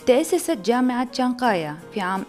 تأسست جامعة شانغهاي في عام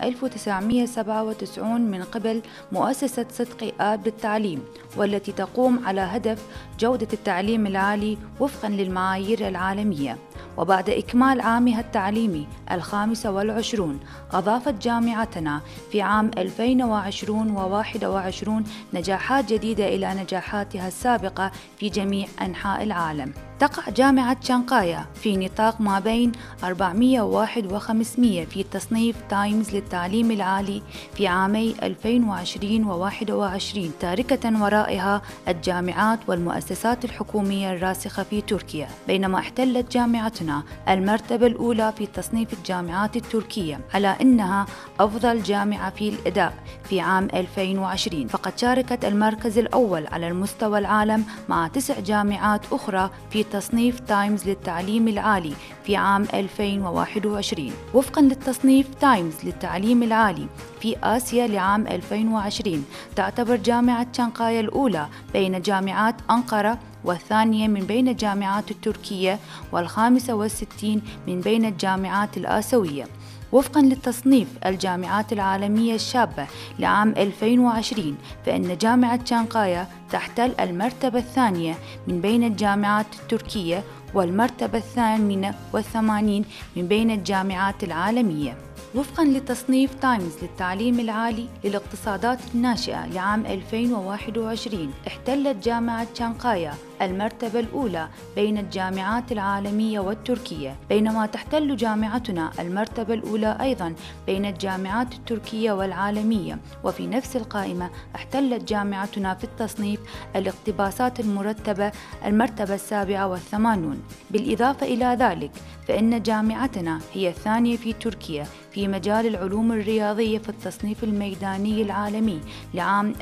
1997 من قبل مؤسسة صدقي آب للتعليم، والتي تقوم على هدف جودة التعليم العالي وفقاً للمعايير العالمية. وبعد إكمال عامها التعليمي ال25 أضافت جامعتنا في عام 2020 و21 نجاحات جديدة إلى نجاحاتها السابقة في جميع أنحاء العالم. تقع جامعة شانغهاي في نطاق ما بين 401 و500 في تصنيف تايمز للتعليم العالي في عامي 2020 و21، تاركة ورائها الجامعات والمؤسسات الحكومية الراسخة في تركيا، بينما احتلت جامعتنا المرتبة الأولى في تصنيف الجامعات التركية على أنها أفضل جامعة في الأداء في عام 2020. فقد شاركت المركز الأول على المستوى العالم مع 9 جامعات أخرى في تصنيف تايمز للتعليم العالي في عام 2021. وفقاً للتصنيف تايمز للتعليم العالي في آسيا لعام 2020، تعتبر جامعة شانغهاي الأولى بين جامعات أنقرة، والثانية من بين الجامعات التركية، وال65 من بين الجامعات الآسيوية. وفقاً للتصنيف الجامعات العالمية الشابة لعام 2020، فإن جامعة شانغهاي تحتل المرتبة الثانية من بين الجامعات التركية، والمرتبة 88 من بين الجامعات العالمية. وفقاً لتصنيف تايمز للتعليم العالي للاقتصادات الناشئة لعام 2021، احتلت جامعة شانغهاي المرتبة الأولى بين الجامعات العالمية والتركية، بينما تحتل جامعتنا المرتبة الأولى أيضاً بين الجامعات التركية والعالمية. وفي نفس القائمة احتلت جامعتنا في التصنيف الاقتباسات المرتبة المرتبة 87. بالإضافة إلى ذلك، فإن جامعتنا هي الثانية في تركيا في مجال العلوم الرياضية في التصنيف الميداني العالمي لعام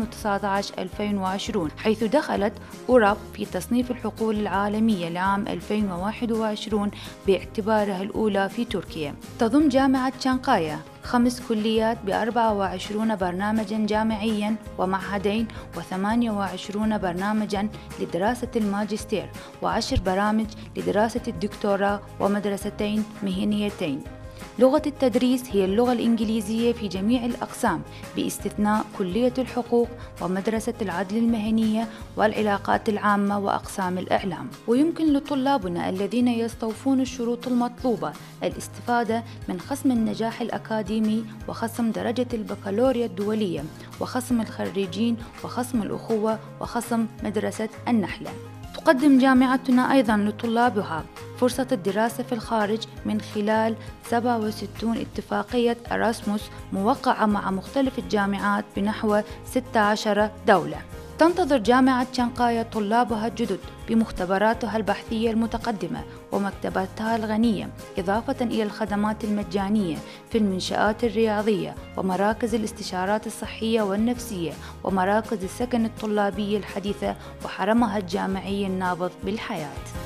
2019-2020، حيث دخلت أوراب في تصنيف الحقول العالمية لعام 2021 باعتبارها الأولى في تركيا. تضم جامعة شانغهاي 5 كليات ب24 برنامجاً جامعياً ومعهدين، و28 برنامجاً لدراسة الماجستير، و10 برامج لدراسة الدكتوراه، ومدرستين مهنيتين. لغة التدريس هي اللغة الإنجليزية في جميع الأقسام باستثناء كلية الحقوق ومدرسة العدل المهنية والعلاقات العامة وأقسام الإعلام. ويمكن لطلابنا الذين يستوفون الشروط المطلوبة الاستفادة من خصم النجاح الأكاديمي، وخصم درجة البكالوريا الدولية، وخصم الخريجين، وخصم الأخوة، وخصم مدرسة النحلة. تقدم جامعتنا أيضاً لطلابها فرصة الدراسة في الخارج من خلال 67 اتفاقية أراسموس موقعة مع مختلف الجامعات بنحو 16 دولة. تنتظر جامعة شانغهاي طلابها الجدد بمختبراتها البحثية المتقدمة ومكتباتها الغنية، إضافة إلى الخدمات المجانية في المنشآت الرياضية، ومراكز الاستشارات الصحية والنفسية، ومراكز السكن الطلابي الحديثة، وحرمها الجامعي النابض بالحياة.